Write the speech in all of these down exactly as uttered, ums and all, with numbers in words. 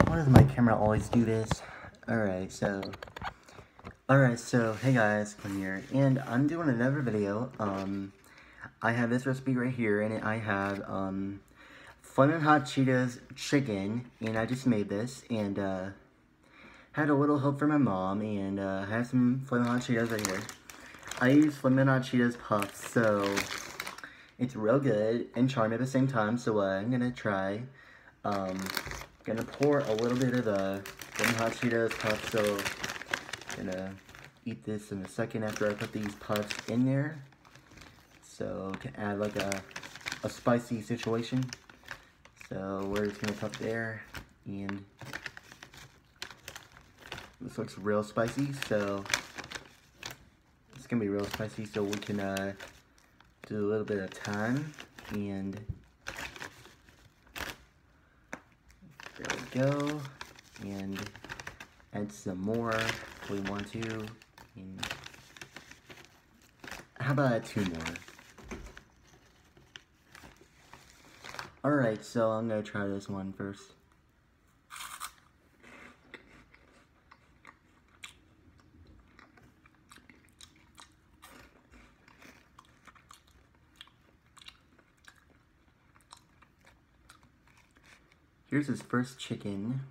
Why does my camera always do this? Alright, so... Alright, so, hey guys, Quinn here, and I'm doing another video. Um, I have this recipe right here, and I have, um, Flamin' Hot Cheetos chicken, and I just made this, and, uh, had a little help from my mom, and, uh, I have some Flamin' Hot Cheetos right here. I use Flamin' Hot Cheetos puffs, so it's real good and charming at the same time, so, uh, I'm gonna try, um... Gonna pour a little bit of the Flamin' Hot Cheetos puffs, so gonna eat this in a second after I put these puffs in there. So to add like a a spicy situation. So we're just gonna put there, and this looks real spicy. So it's gonna be real spicy. So we can uh, do a little bit of time and. There we go, and add some more if we want to, and how about two more? Alright, so I'm gonna try this one first. Here's his first chicken.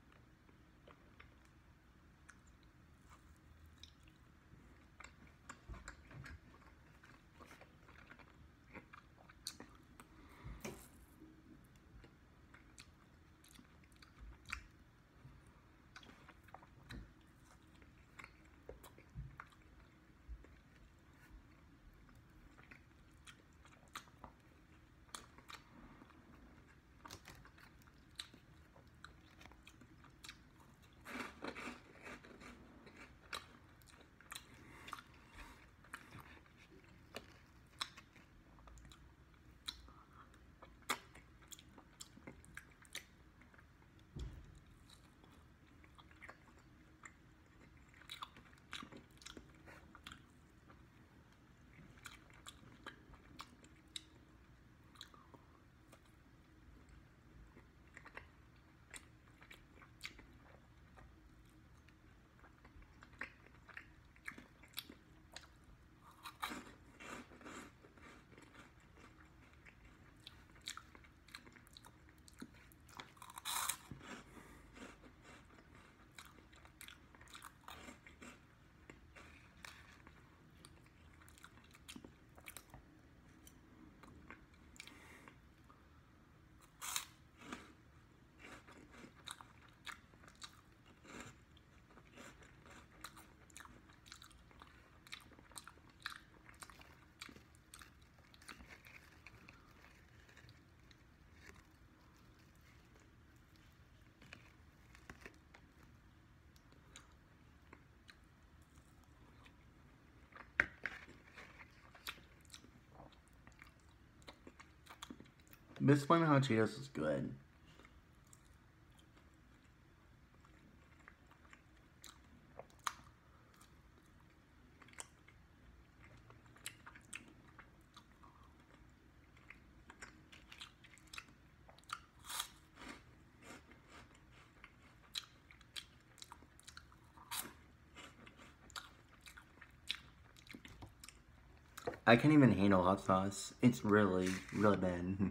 This Flamin' Hot Cheetos is good. I can't even handle hot sauce. It's really, really bad.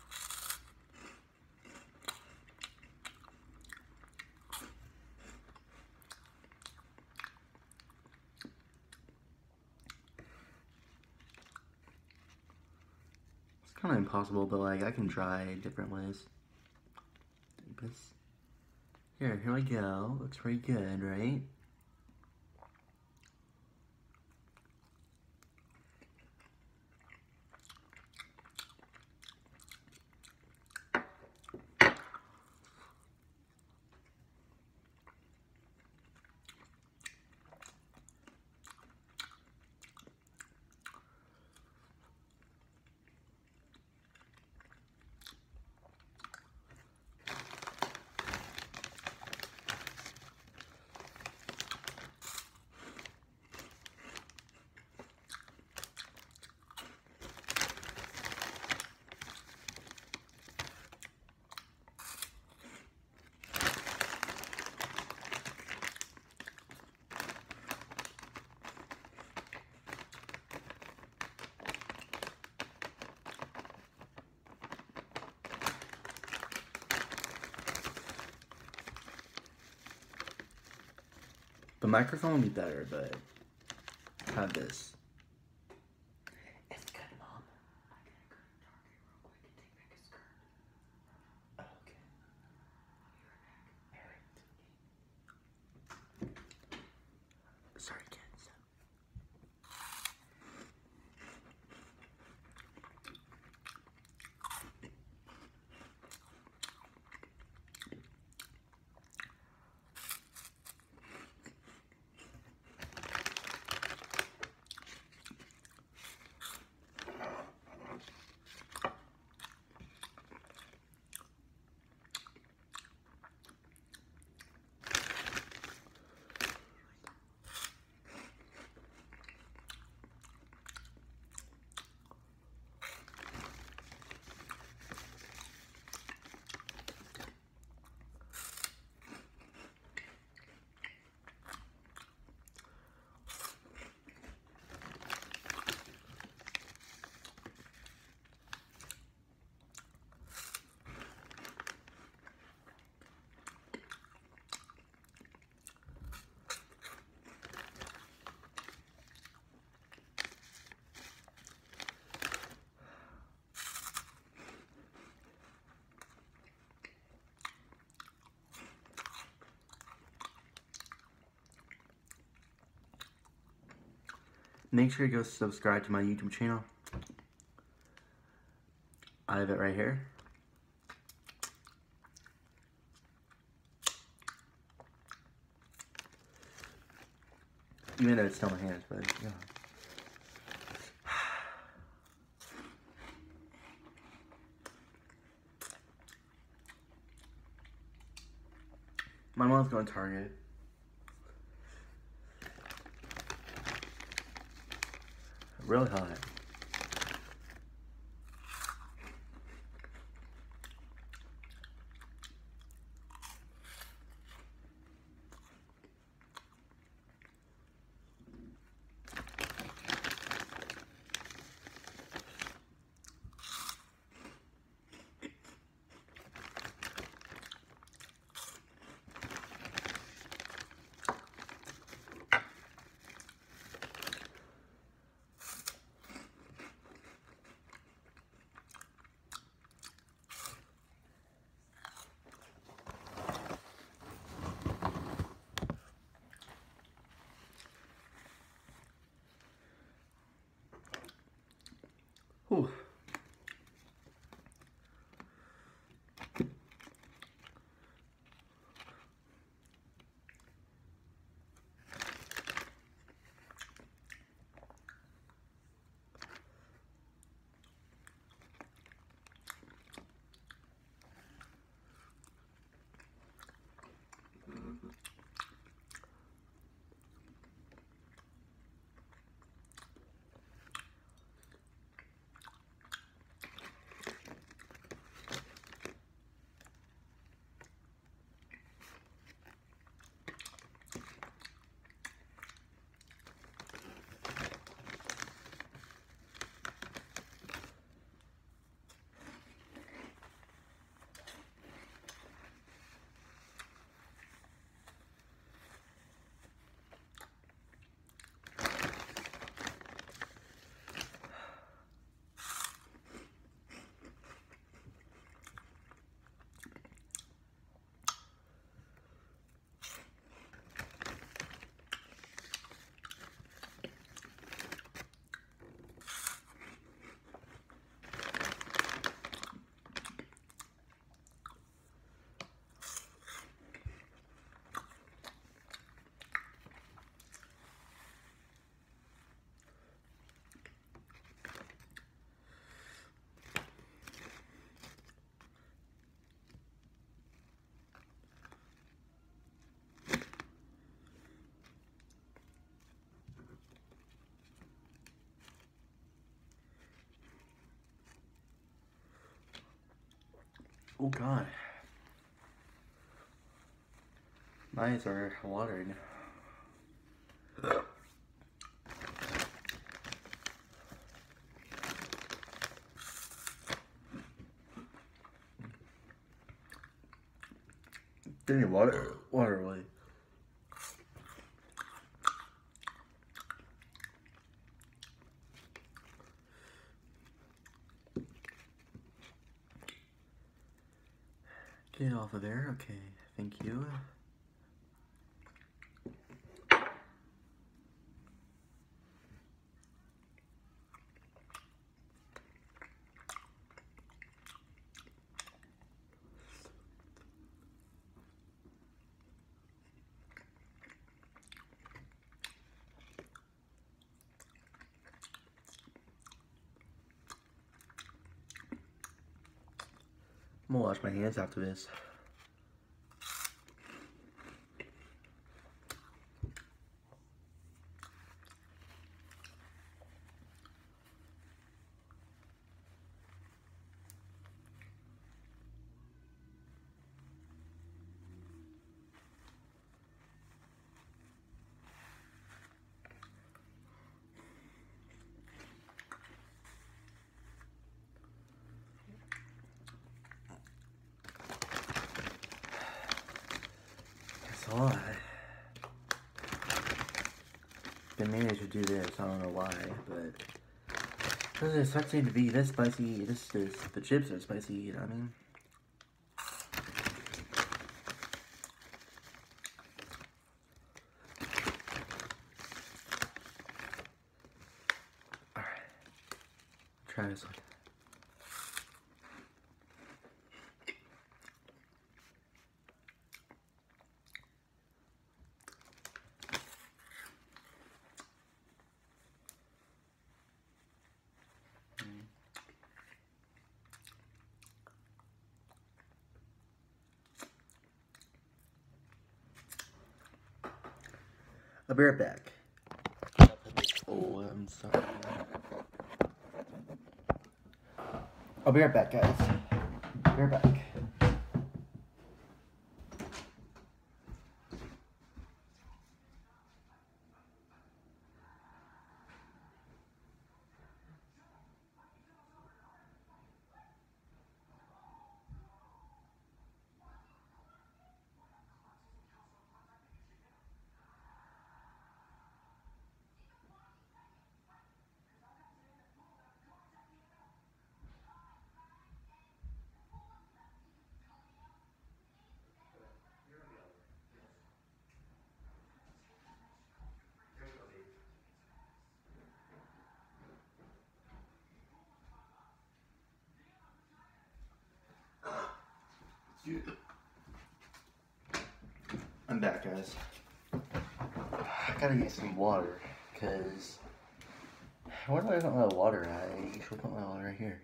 It's kind of impossible, but like I can try different ways. Here, here we go. Looks pretty good, right? The microphone would be better, but have this. It's good, Mom. I gotta go to Target real quick and take back a skirt. Okay. Sorry, kids. Make sure you go subscribe to my YouTube channel. I have it right here. Even though it's still in my hands, but yeah. My mom's going to Target. Really hot. Whew. Oh God. My eyes are watering. Didn't need water, water away. Get it off of there. Okay, thank you. I'm gonna wash my hands after this. That's all I been managed to do this. I don't know why, but because it's starting to be this spicy. This, this, the chips are spicy. You know what I mean? All right, try this one. I'll be right back. Oh, I'm sorry. I'll be right back, guys. Be right back. I'm back, guys. I gotta get some water, because where do I put my water at? I usually put my water right here.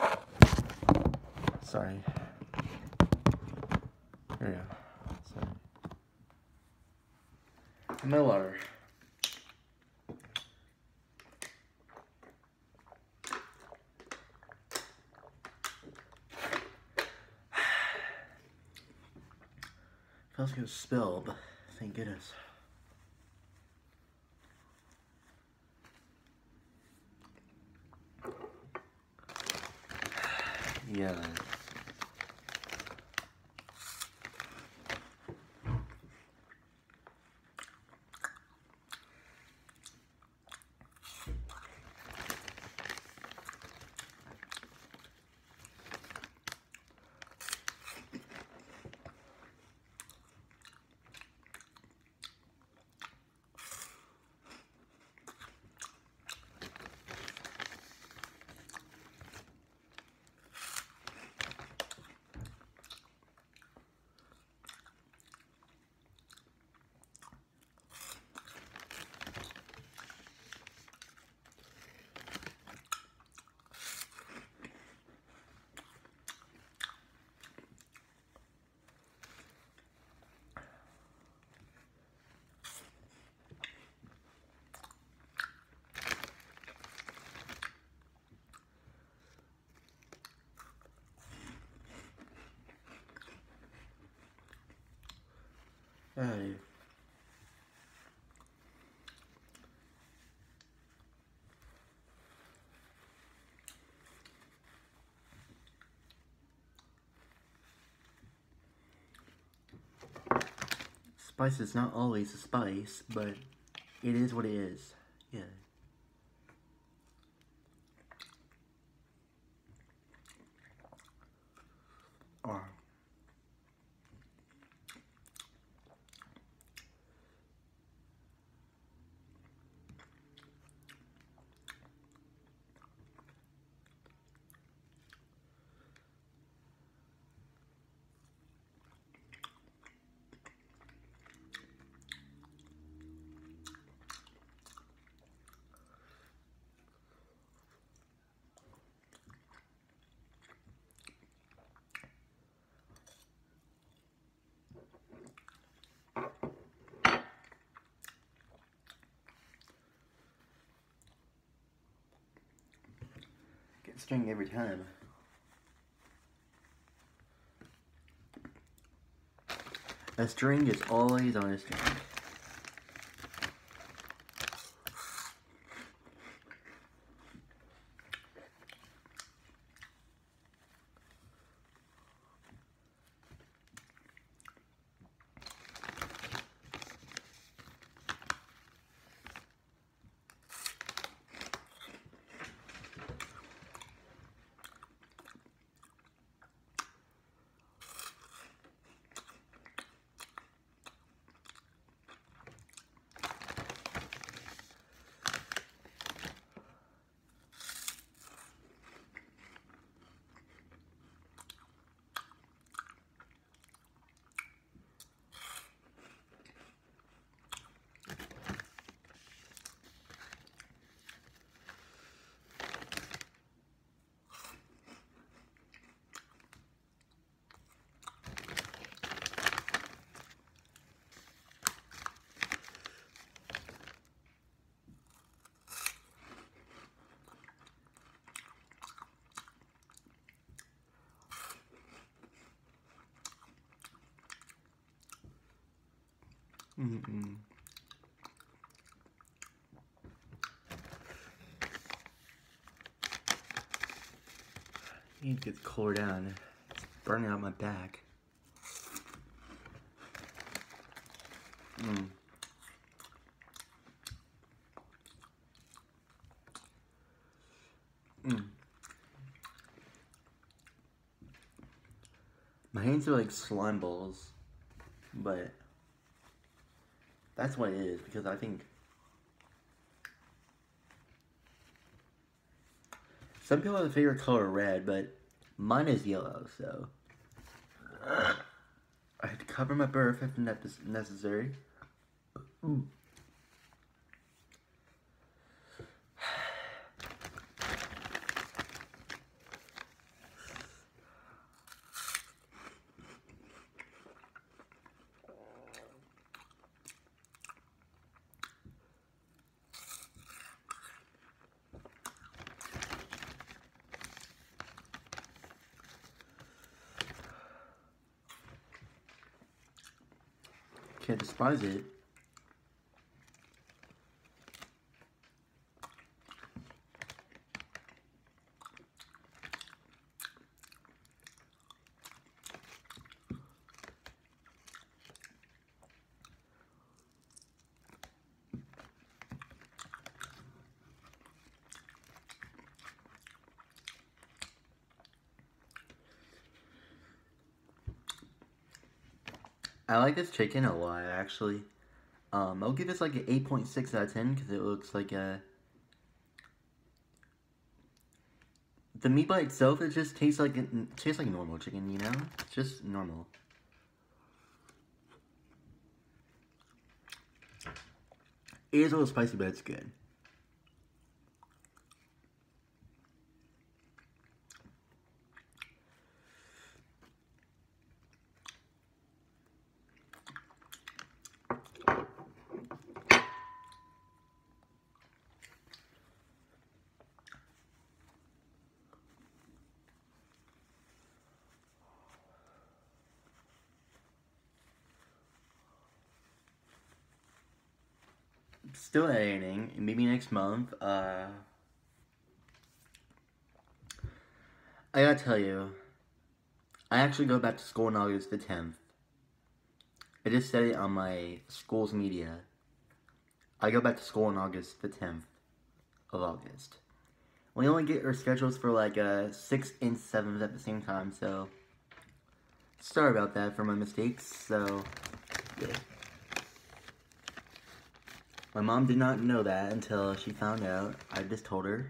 Sorry. There we go. Sorry. My water. I was gonna spill, but thank goodness. Yeah. Hey. Spice is not always a spice, but it is what it is. Yeah. Oh. Get string every time. A string is always on a string. Mm-mm. I need to get the color down. It's burning out my back. Mm. Mm. My hands are like slime balls, but that's what it is, because I think some people have a favorite color red, but mine is yellow, so I had to cover my birth if necessary. Ooh. Can't despise it. I like this chicken a lot, actually. Um, I'll give this like an eight point six out of ten because it looks like a... The meat by itself, it just tastes like it tastes like normal chicken, you know? It's just normal. It is a little spicy, but it's good. Still editing, maybe next month. Uh, I gotta tell you, I actually go back to school on August the tenth. I just said it on my school's media. I go back to school on August the tenth of August. We only get our schedules for like uh, sixth and seventh at the same time, so sorry about that for my mistakes. So, yeah. My mom did not know that until she found out. I just told her.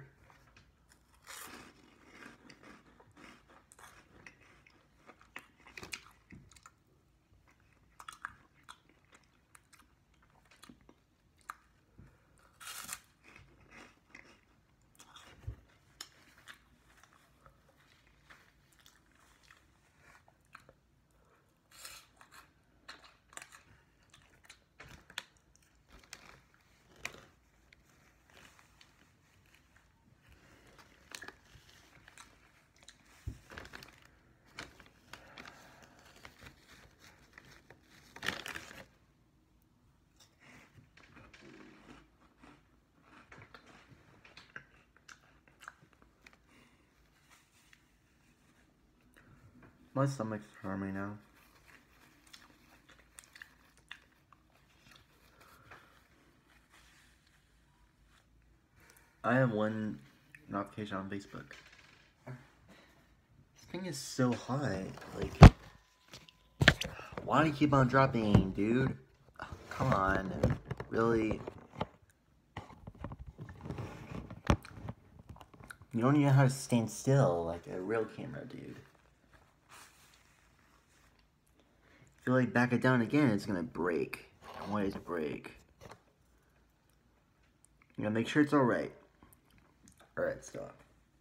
My stomach's hurting now. I have one notification on Facebook. This thing is so hot. Like, why do you keep on dropping, dude? Oh, come on. Really? You don't even know how to stand still like a real camera, dude. If you like back it down again, it's gonna break. I want it to break. You gotta make sure it's alright. Alright, stop.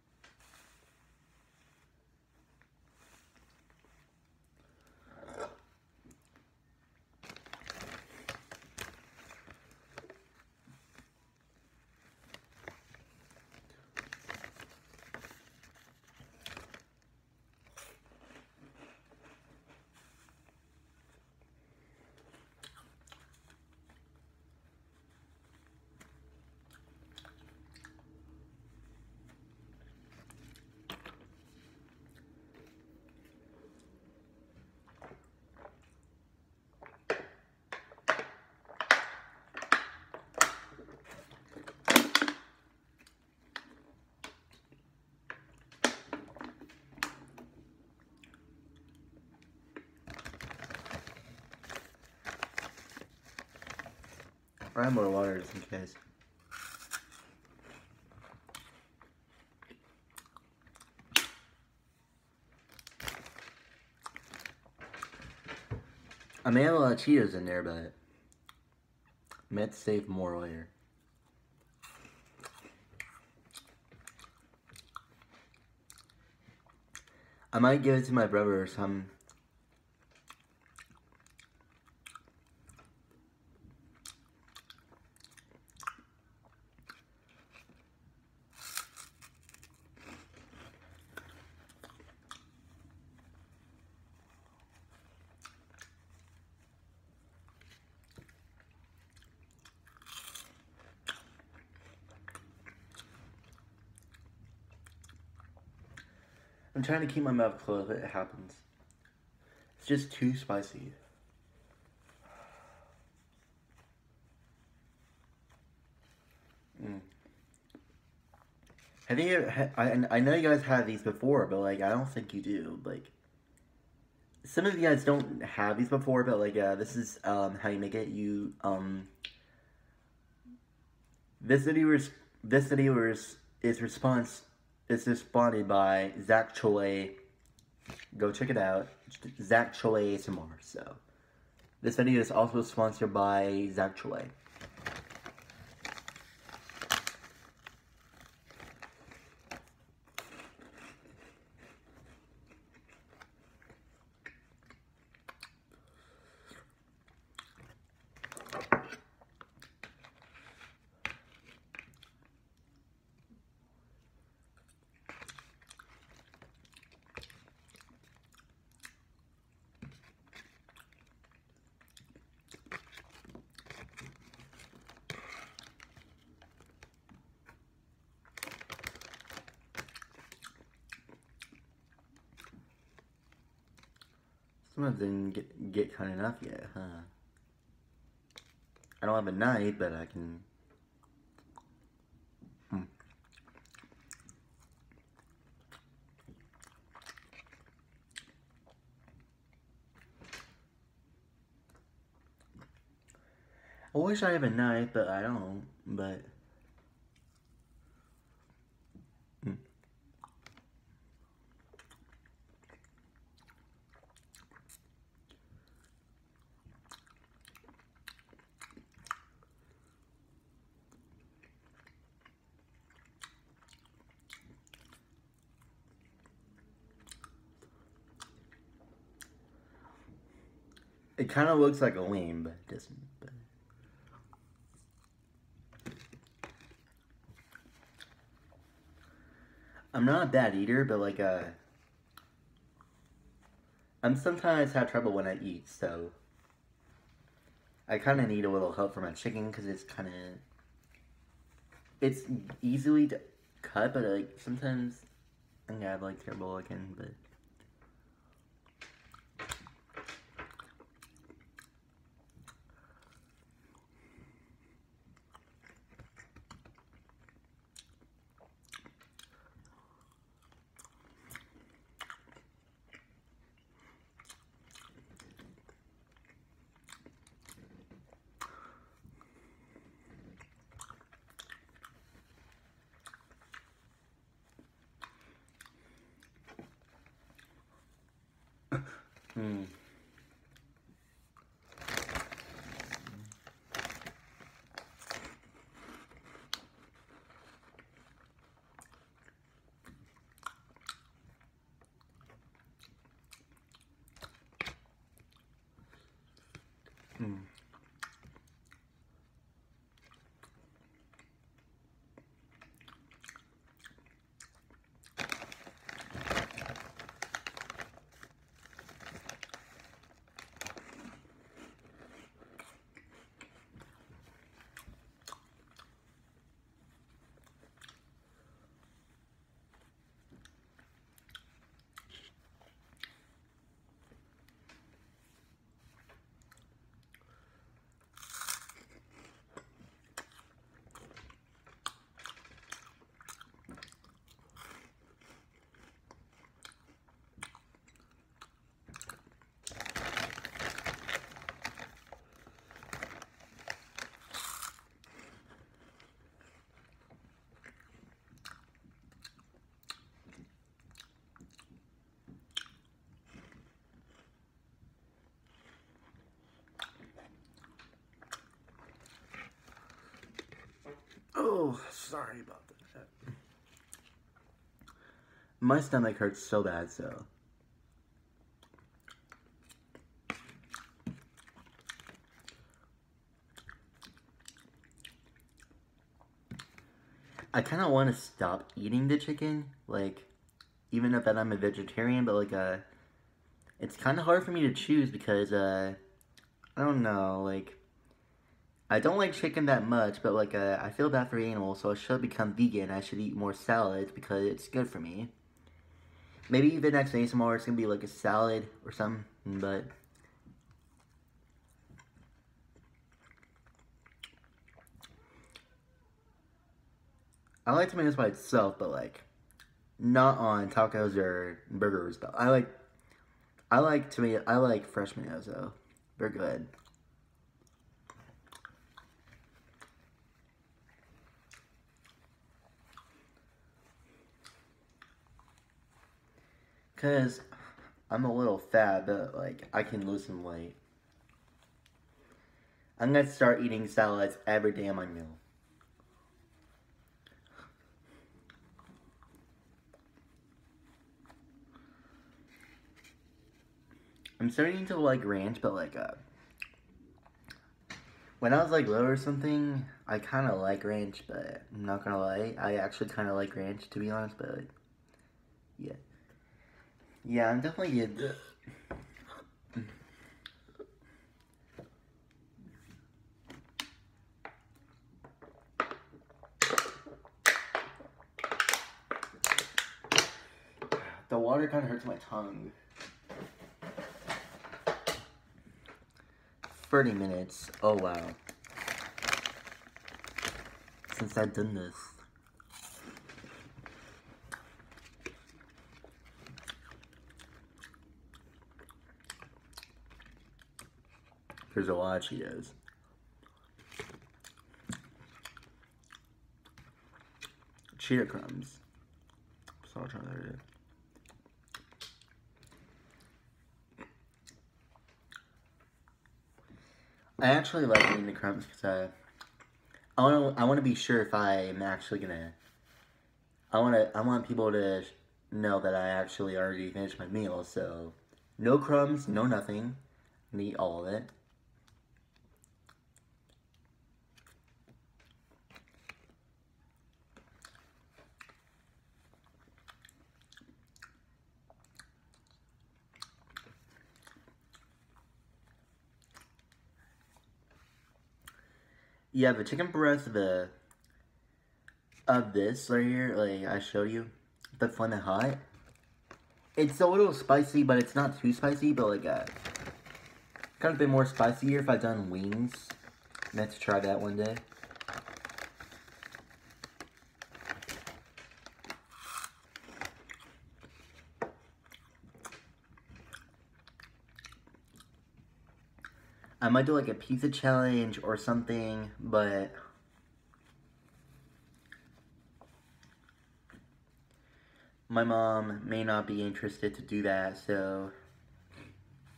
I have more water just in case. I may have a lot of Cheetos in there, but I may have to save more later. I might give it to my brother or some. I'm trying to keep my mouth closed, but it happens. It's just too spicy. Mm. Have you ever, I, I know you guys had these before, but like, I don't think you do. Like, some of you guys don't have these before, but like, uh, this is um, how you make it. You, um, this video is, this video is, is response, is responded by Zach Choi. Go check it out. Zach Choi A S M R. So, this video is also sponsored by Zach Choi. Some of them didn't get, get cut enough yet, huh? I don't have a knife, but I can... Hmm. I wish I had a knife, but I don't, but... Hmm. It kind of looks like a wing, but it doesn't. But... I'm not a bad eater, but like, uh... I'm sometimes have trouble when I eat, so... I kind of need a little help for my chicken, because it's kind of... It's easily to cut, but like, sometimes... I think I have like terrible looking, but... Hmm. Hmm. Oh, sorry about that. My stomach hurts so bad, so. I kind of want to stop eating the chicken, like, even though that I'm a vegetarian, but like, uh, it's kind of hard for me to choose because, uh, I don't know, like, I don't like chicken that much, but like, uh, I feel bad for animals, so I should become vegan. I should eat more salads because it's good for me. Maybe the next A S M R it's gonna be like a salad or something, but I like tomatoes by itself, but like not on tacos or burgers. But I like I like tomato. I like fresh tomatoes though. They're good. Cause I'm a little fat, but like I can lose some weight. I'm gonna start eating salads every day on my meal. I'm starting to like ranch, but like uh, when I was like little or something, I kind of like ranch, but I'm not gonna lie, I actually kind of like ranch to be honest. But like, yeah, yeah, I'm definitely good. The water kind of hurts my tongue. thirty minutes. Oh wow. Since I've done this. There's a lot of Cheetos. Cheeto crumbs. So I'll try that. I actually like eating the crumbs because I, I want to. I want to be sure if I'm actually gonna. I want to. I want people to know that I actually already finished my meal. So, no crumbs, no nothing. I eat all of it. Yeah, the chicken breast, the of this right here, like I showed you, the Flamin' Hot. It's a little spicy, but it's not too spicy. But like, uh, kind of been more spicier if I've done wings. Meant to try that one day. I might do like a pizza challenge or something, but my mom may not be interested to do that, so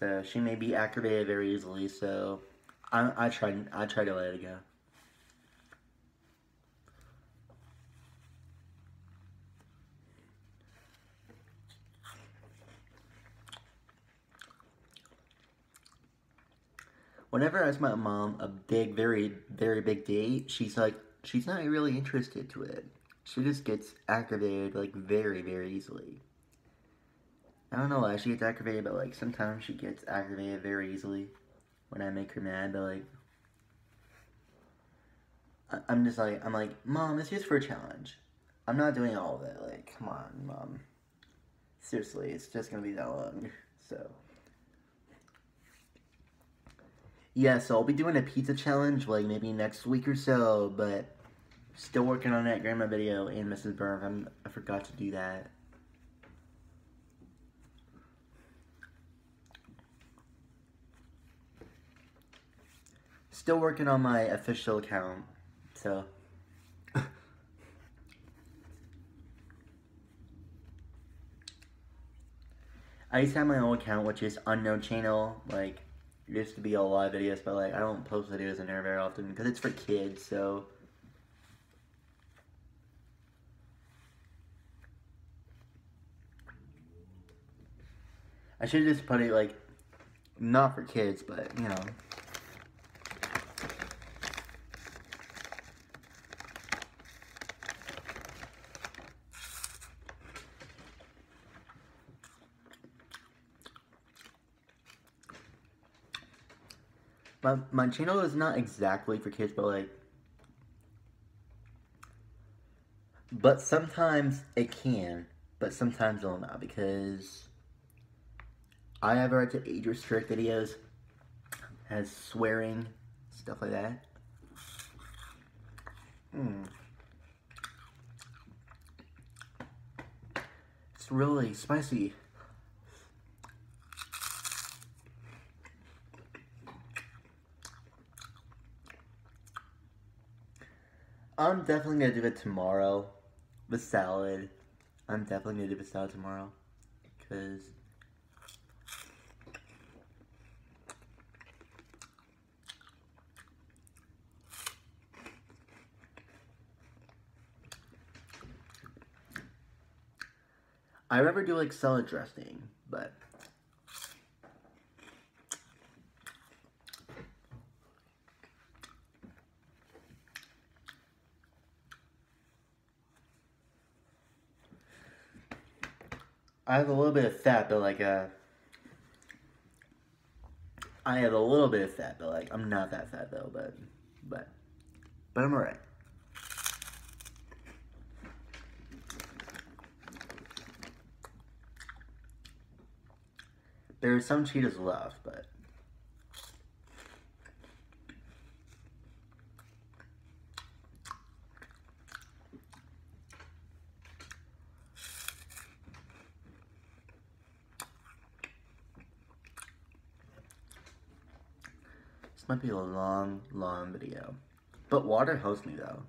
So she may be activated very easily, so I, I try I try to let it go. Whenever I ask my mom a big, very, very big date, she's like, she's not really interested to it. She just gets activated, like, very, very easily. I don't know why she gets activated, but, like, sometimes she gets activated very easily when I make her mad, but, like, I I'm just like, I'm like, Mom, it's just for a challenge. I'm not doing all of it. Like, come on, Mom. Seriously, it's just gonna be that long, so... Yeah, so I'll be doing a pizza challenge, like, maybe next week or so, but still working on that grandma video and Missus Burns. I'm, I forgot to do that. Still working on my official account, so... I used to have my own account, which is unknown channel, like... It used to be a lot of videos, but like I don't post videos in there very often because it's for kids, so I should just put it like not for kids, but you know. My, my channel is not exactly for kids, but like, but sometimes it can, but sometimes it'll not, because I have a right to age restrict videos, has swearing, stuff like that. Mm. It's really spicy. I'm definitely gonna do it tomorrow. The salad. I'm definitely gonna do the salad tomorrow. Because I never do like salad dressing, but I have a little bit of fat, but like uh, I have a little bit of fat, but like I'm not that fat though, but but but I'm alright. There are some Cheetos left, but this might be a long, long video. But water helps me though.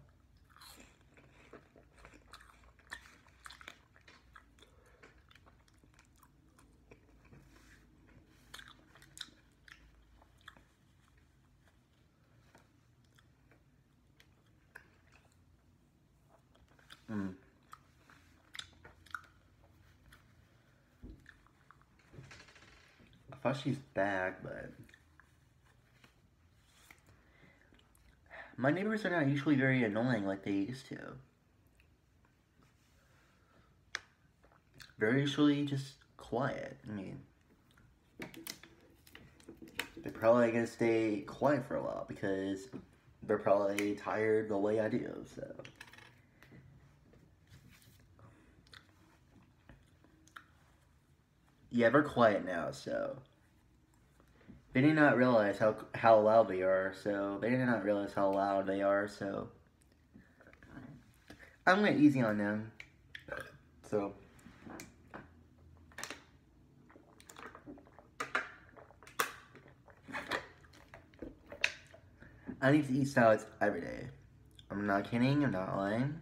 Mm. I thought she's back, but my neighbors are not usually very annoying like they used to. They're usually just quiet. I mean, they're probably gonna stay quiet for a while because they're probably tired the way I do, so. Yeah, they're quiet now, so. They did not realize how how loud they are, so they did not realize how loud they are, so. I'm gonna easy on them, so. I need to eat salads every day. I'm not kidding, I'm not lying.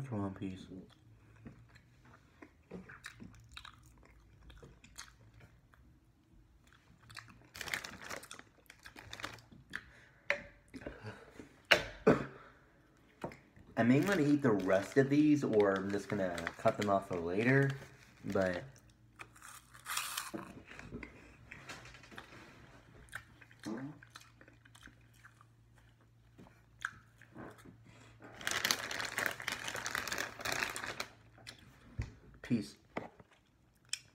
after one piece. I may want to eat the rest of these, or I'm just gonna cut them off for later, but peace.